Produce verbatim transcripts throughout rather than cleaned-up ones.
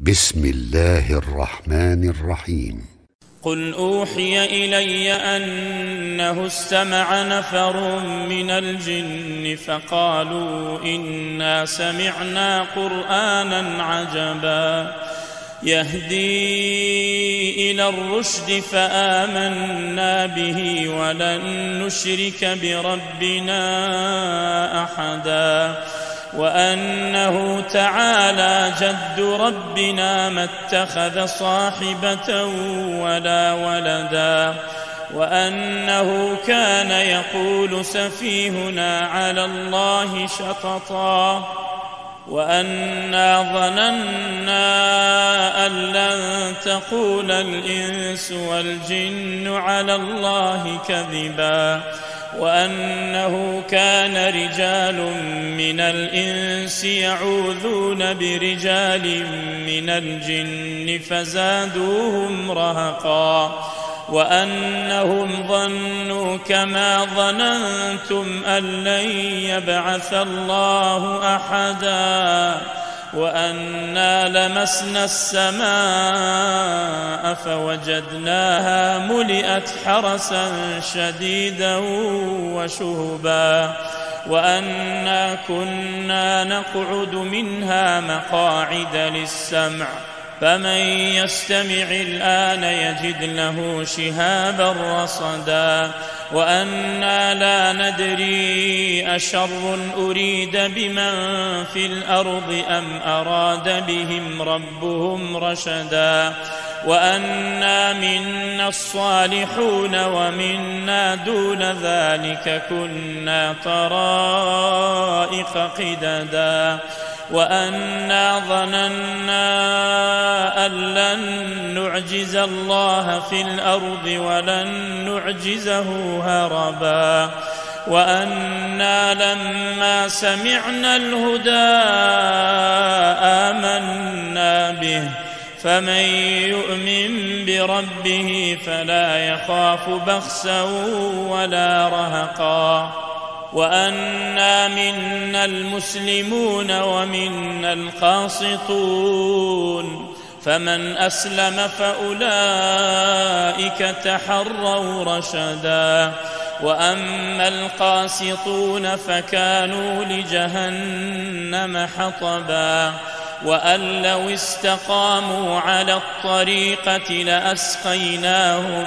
بسم الله الرحمن الرحيم. قل أوحي إلي أنه استمع نفر من الجن فقالوا إنا سمعنا قرآنا عجبا يهدي إلى الرشد فآمنا به ولن نشرك بربنا أحدا وأنه تعالى جد ربنا ما اتخذ صاحبة ولا ولدا وأنه كان يقول سفيهنا على الله شططا وأنا ظننا أن لن تقول الإنس والجن على الله كذبا وأنه كان رجال من الإنس يعوذون برجال من الجن فزادوهم رهقا وأنهم ظنوا كما ظننتم أن لن يبعث الله أحدا وأنا لمسنا السماء فوجدناها ملئت حرسا شديدا وشهبا وأنا كنا نقعد منها مقاعد للسمع فمن يستمع الآن يجد له شهابا رصدا وأنا لا ندري أشر أريد بمن في الأرض أم أراد بهم ربهم رشدا وأنا منا الصالحون ومنا دون ذلك كنا طرائق قددا وأنا ظننا أن لن نعجز الله في الأرض ولن نعجزه هربا وأنا لما سمعنا الهدى آمنا به فمن يؤمن بربه فلا يخاف بخسا ولا رهقا وأنا منا المسلمون ومنا القاسطون فمن أسلم فأولئك تحروا رشدا وأما القاسطون فكانوا لجهنم حطبا وأن لو استقاموا على الطريقة لأسقيناهم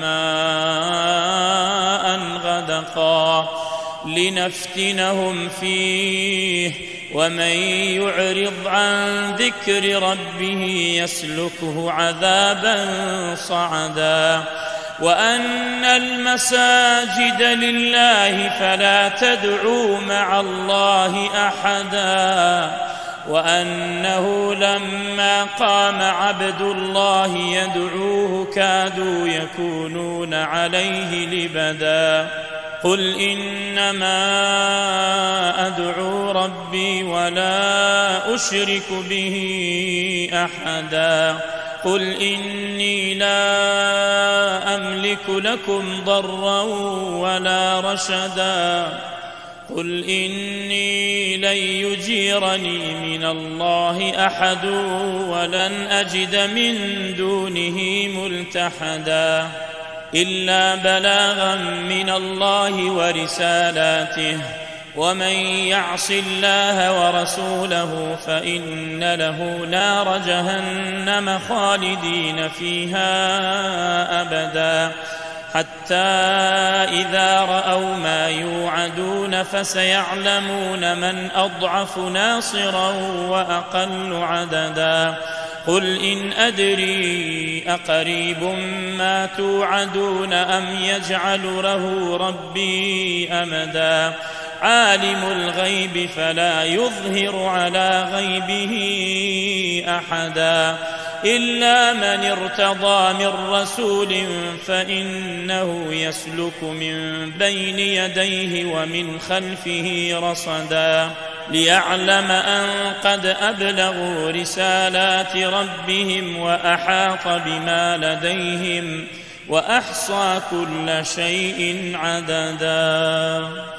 ماء غدقا لنفتنهم فيه ومن يعرض عن ذكر ربه يسلكه عذابا صعدا وأن المساجد لله فلا تدعوا مع الله أحدا وأنه لما قام عبد الله يدعوه كادوا يكونون عليه لبدا قل إنما أدعو ربي ولا أشرك به أحدا قل إني لا أملك لكم ضرا ولا رشدا قل إني لن يجيرني من الله أحد ولن أجد من دونه ملتحدا إلا بلاغا من الله ورسالاته ومن يعص الله ورسوله فإن له نار جهنم خالدين فيها أبدا حتى إذا رأوا ما يوعدون فسيعلمون من أضعف ناصرا وأقل عددا قل إن أدري أقريب ما توعدون أم يجعل له ربي أمدا عالم الغيب فلا يظهر على غيبه أحدا إلا من ارتضى من رسول فإنه يسلك من بين يديه ومن خلفه رصدا ليعلم أن قد أبلغوا رسالات ربهم وأحاط بما لديهم وأحصى كل شيء عددا.